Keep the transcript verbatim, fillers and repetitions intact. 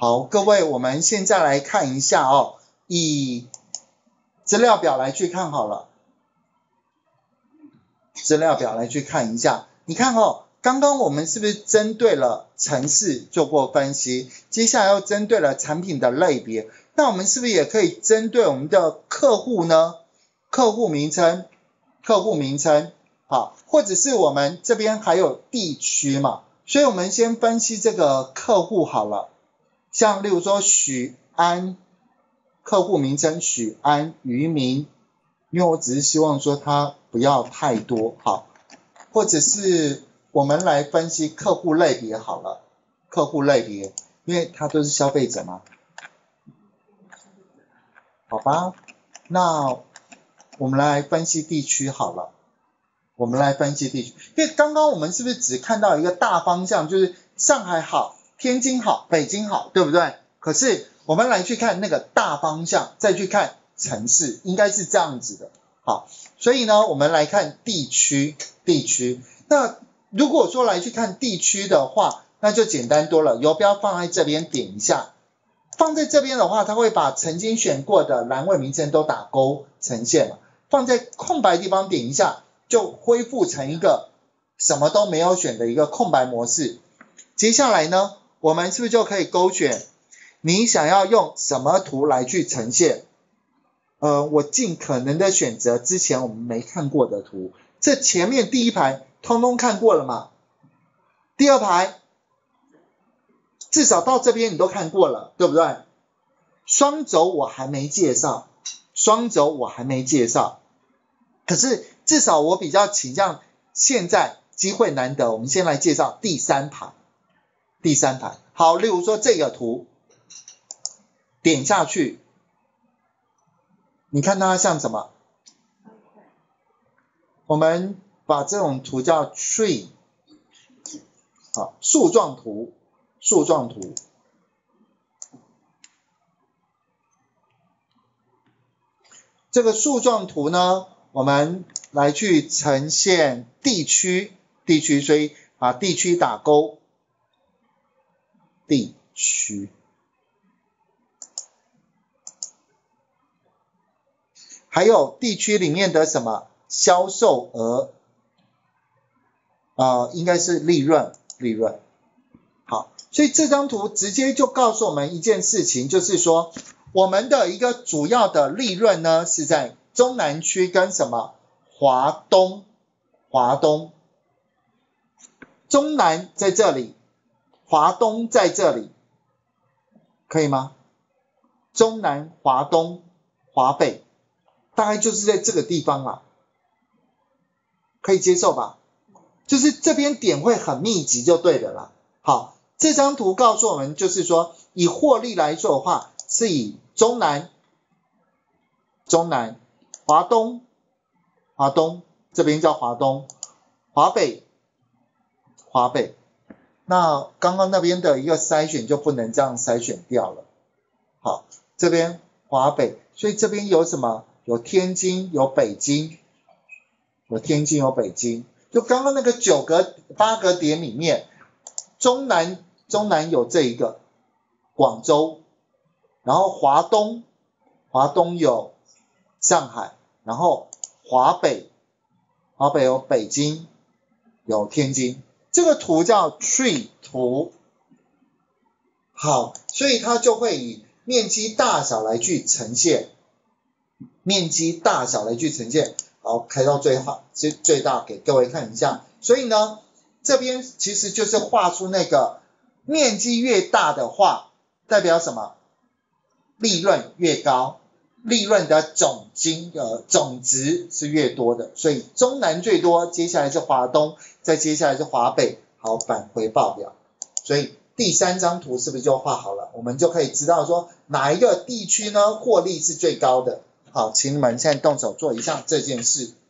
好，各位，我们现在来看一下哦，以资料表来去看好了，资料表来去看一下，你看哦，刚刚我们是不是针对了程式做过分析，接下来又针对了产品的类别，那我们是不是也可以针对我们的客户呢？客户名称，客户名称，好，或者是我们这边还有地区嘛，所以我们先分析这个客户好了。像例如说许安，客户名称许安渔民，因为我只是希望说它不要太多，好，或者是我们来分析客户类别好了，客户类别，因为它都是消费者嘛，好吧，那我们来分析地区好了，我们来分析地区，因为刚刚我们是不是只看到一个大方向，就是上海好，天津好，北京好，对不对？可是我们来去看那个大方向，再去看城市，应该是这样子的。好，所以呢，我们来看地区，地区。那如果说来去看地区的话，那就简单多了，游标放在这边点一下，放在这边的话，它会把曾经选过的栏位名称都打勾呈现嘛。放在空白地方点一下，就恢复成一个什么都没有选的一个空白模式。接下来呢，我们是不是就可以勾选你想要用什么图来去呈现？呃，我尽可能的选择之前我们没看过的图。这前面第一排通通看过了嘛？第二排至少到这边你都看过了，对不对？双轴我还没介绍，双轴我还没介绍。可是至少我比较倾向现在机会难得，我们先来介绍第三排。第三排，好，例如说这个图，点下去，你看它像什么？我们把这种图叫 tree， 好，树状图，树状图。这个树状图呢，我们来去呈现地区，地区，所以把地区打勾。地区，还有地区里面的什么销售额，呃，应该是利润，利润。好，所以这张图直接就告诉我们一件事情，就是说我们的一个主要的利润呢是在中南区跟什么华东，华东，中南在这里。华东在这里，可以吗？中南、华东、华北，大概就是在这个地方啊，可以接受吧？就是这边点会很密集就对的啦。好，这张图告诉我们就是说，以获利来说的话，是以中南、中南、华东、华东这边叫华东，华北、华北。那刚刚那边的一个筛选就不能这样筛选掉了。好，这边华北，所以这边有什么？有天津，有北京，有天津，有北京。就刚刚那个九个八个点里面，中南中南有这一个广州，然后华东，华东有上海，然后华北，华北有北京，有天津。这个图叫 tree 图，好，所以它就会以面积大小来去呈现，面积大小来去呈现，好，开到最大，最最大给各位看一下。所以呢，这边其实就是画出那个面积越大的话，代表什么？利润越高，利润的总金呃总值是越多的，所以中南最多，接下来是华东，再接下来是华北，好，返回报表。所以第三张图是不是就画好了？我们就可以知道说哪一个地区呢获利是最高的。好，请你们现在动手做一下这件事。